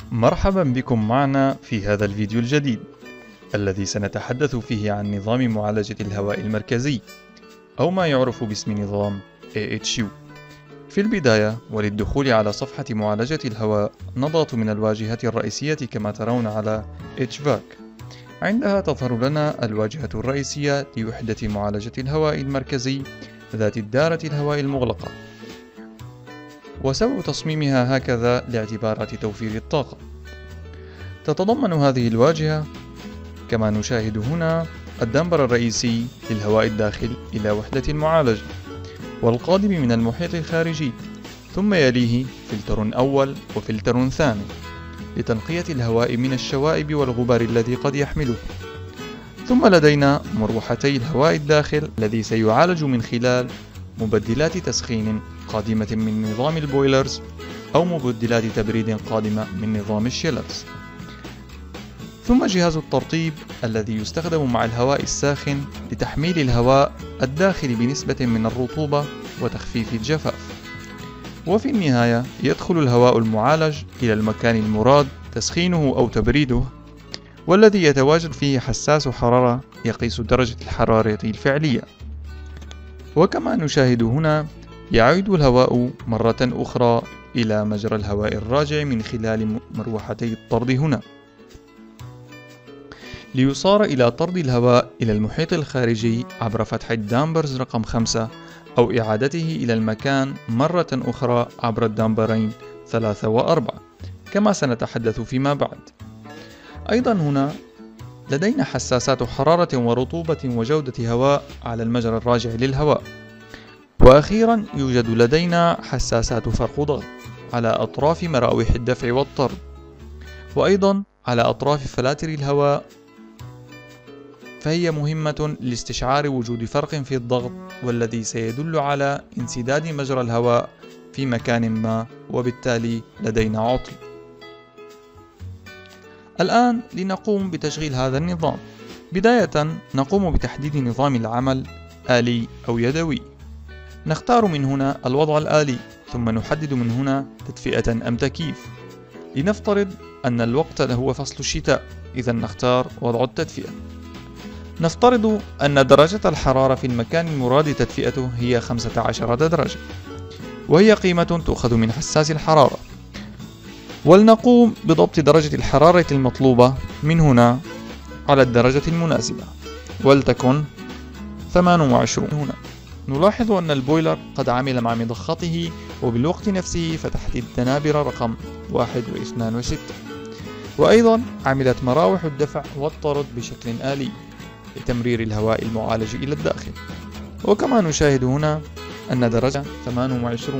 مرحبا بكم معنا في هذا الفيديو الجديد الذي سنتحدث فيه عن نظام معالجة الهواء المركزي أو ما يعرف باسم نظام AHU. في البداية وللدخول على صفحة معالجة الهواء نضغط من الواجهة الرئيسية كما ترون على HVAC. عندها تظهر لنا الواجهة الرئيسية لوحدة معالجة الهواء المركزي ذات الدارة الهواء المغلقة، وسبب تصميمها هكذا لاعتبارات توفير الطاقة. تتضمن هذه الواجهة كما نشاهد هنا الدمبر الرئيسي للهواء الداخل إلى وحدة المعالجة والقادم من المحيط الخارجي، ثم يليه فلتر أول وفلتر ثاني لتنقية الهواء من الشوائب والغبار الذي قد يحمله. ثم لدينا مروحتي الهواء الداخل الذي سيعالج من خلال مبدلات تسخين قادمة من نظام البويلرز أو مبدلات تبريد قادمة من نظام الشيلرز. ثم جهاز الترطيب الذي يستخدم مع الهواء الساخن لتحميل الهواء الداخل بنسبة من الرطوبة وتخفيف الجفاف. وفي النهاية يدخل الهواء المعالج إلى المكان المراد تسخينه أو تبريده، والذي يتواجد فيه حساس حرارة يقيس درجة الحرارة الفعلية. وكما نشاهد هنا يعود الهواء مرة أخرى إلى مجرى الهواء الراجع من خلال مروحتي الطرد هنا، ليصار إلى طرد الهواء إلى المحيط الخارجي عبر فتح الدامبرز رقم 5 أو إعادته إلى المكان مرة أخرى عبر الدامبرين 3 و 4 كما سنتحدث فيما بعد. أيضا هنا لدينا حساسات حرارة ورطوبة وجودة هواء على المجرى الراجع للهواء. وأخيرا يوجد لدينا حساسات فرق ضغط على أطراف مراوح الدفع والطرد، وأيضا على أطراف فلاتر الهواء، فهي مهمة لاستشعار وجود فرق في الضغط والذي سيدل على انسداد مجرى الهواء في مكان ما، وبالتالي لدينا عطل. الآن لنقوم بتشغيل هذا النظام. بداية نقوم بتحديد نظام العمل آلي أو يدوي. نختار من هنا الوضع الآلي، ثم نحدد من هنا تدفئة أم تكييف. لنفترض أن الوقت هو فصل الشتاء، إذا نختار وضع التدفئة. نفترض أن درجة الحرارة في المكان المراد تدفئته هي 15 درجة، وهي قيمة تؤخذ من حساس الحرارة. ولنقوم بضبط درجة الحرارة المطلوبة من هنا على الدرجة المناسبة، ولتكن 28 هنا. نلاحظ أن البويلر قد عمل مع مضخته، وبالوقت نفسه فتحت الدنابر رقم 1 و2 و6، وأيضا عملت مراوح الدفع والطرد بشكل آلي لتمرير الهواء المعالج إلى الداخل. وكما نشاهد هنا أن درجة 28.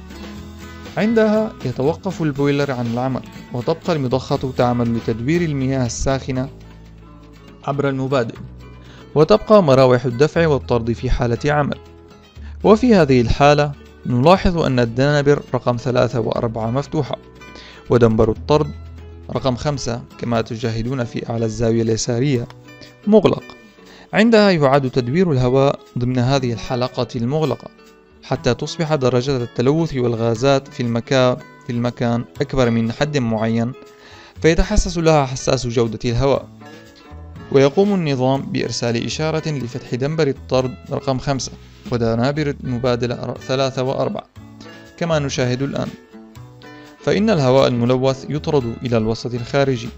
عندها يتوقف البويلر عن العمل، وتبقى المضخة تعمل لتدوير المياه الساخنة عبر المبادئ، وتبقى مراوح الدفع والطرد في حالة عمل. وفي هذه الحالة نلاحظ أن الدنابر رقم 3 و4 مفتوحة، ودنبر الطرد رقم 5 كما تشاهدون في أعلى الزاوية اليسارية مغلق. عندها يعاد تدوير الهواء ضمن هذه الحلقة المغلقة حتى تصبح درجة التلوث والغازات في المكان أكبر من حد معين، فيتحسس لها حساس جودة الهواء. ويقوم النظام بإرسال إشارة لفتح دنبر الطرد رقم 5 ودنابر المبادلة 3 و4 كما نشاهد الآن، فإن الهواء الملوث يطرد إلى الوسط الخارجي،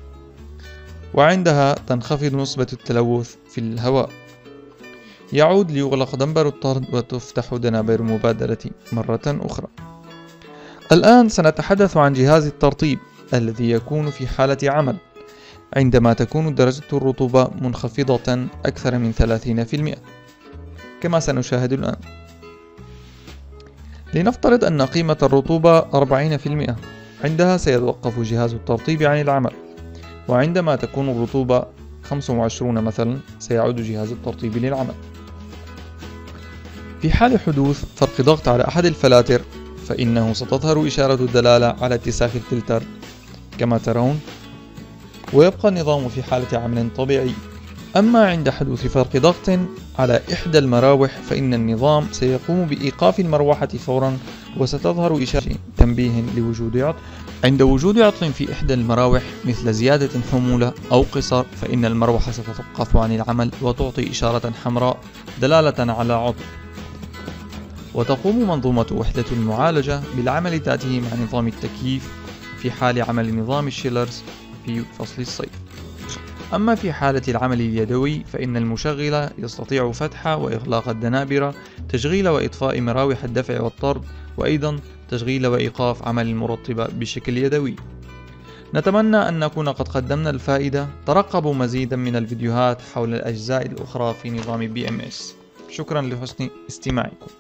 وعندها تنخفض نسبة التلوث في الهواء. يعود ليغلق دنبر الطرد وتفتح دنابر المبادلة مرة أخرى. الآن سنتحدث عن جهاز الترطيب الذي يكون في حالة عمل عندما تكون درجة الرطوبة منخفضة أكثر من 30% كما سنشاهد الآن. لنفترض أن قيمة الرطوبة 40%، عندها سيتوقف جهاز الترطيب عن العمل، وعندما تكون الرطوبة 25 مثلا سيعود جهاز الترطيب للعمل. في حال حدوث فرق ضغط على أحد الفلاتر فإنه ستظهر إشارة الدلالة على اتساخ الفلتر كما ترون، ويبقى النظام في حالة عمل طبيعي. أما عند حدوث فرق ضغط على إحدى المراوح فإن النظام سيقوم بإيقاف المروحة فورا، وستظهر إشارة بتنبيه لوجود عطل. عند وجود عطل في إحدى المراوح مثل زيادة حمولة أو قصر، فإن المروحة ستتوقف عن العمل وتعطي إشارة حمراء دلالة على عطل. وتقوم منظومة وحدة المعالجة بالعمل ذاته مع نظام التكييف في حال عمل نظام الشيلرز في فصل الصيف. أما في حالة العمل اليدوي فإن المشغل يستطيع فتح وإغلاق الدنابرة، تشغيل وإطفاء مراوح الدفع والطرد، وأيضا تشغيل وإيقاف عمل المرطبة بشكل يدوي. نتمنى أن نكون قد قدمنا الفائدة. ترقبوا مزيدا من الفيديوهات حول الأجزاء الأخرى في نظام BMS. شكرا لحسن استماعكم.